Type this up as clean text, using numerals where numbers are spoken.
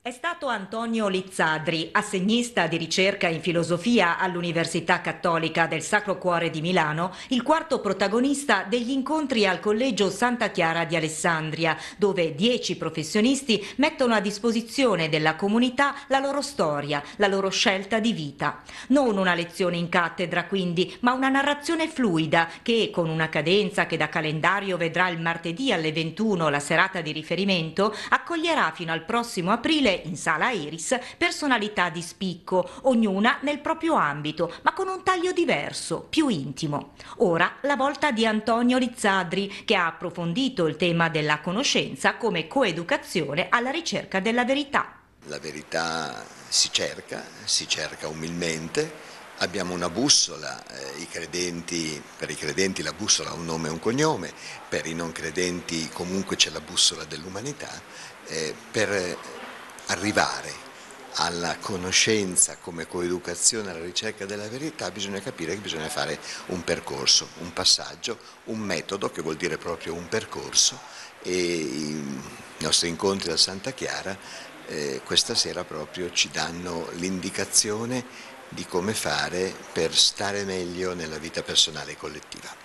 È stato Antonio Lizzadri, assegnista di ricerca in filosofia all'Università Cattolica del Sacro Cuore di Milano, il quarto protagonista degli incontri al Collegio Santa Chiara di Alessandria, dove 10 professionisti mettono a disposizione della comunità la loro storia, la loro scelta di vita. Non una lezione in cattedra, quindi, ma una narrazione fluida che, con una cadenza che da calendario vedrà il martedì alle 21 la serata di riferimento, accoglierà fino al prossimo aprile in Sala Iris personalità di spicco, ognuna nel proprio ambito, ma con un taglio diverso, più intimo. Ora la volta di Antonio Lizzadri, che ha approfondito il tema della conoscenza come coeducazione alla ricerca della verità. La verità si cerca umilmente. Abbiamo una bussola, per i credenti la bussola ha un nome e un cognome, per i non credenti comunque c'è la bussola dell'umanità, per arrivare alla conoscenza come coeducazione alla ricerca della verità bisogna capire che bisogna fare un percorso, un passaggio, un metodo che vuol dire proprio un percorso e i nostri incontri a Santa Chiara questa sera proprio ci danno l'indicazione di come fare per stare meglio nella vita personale e collettiva.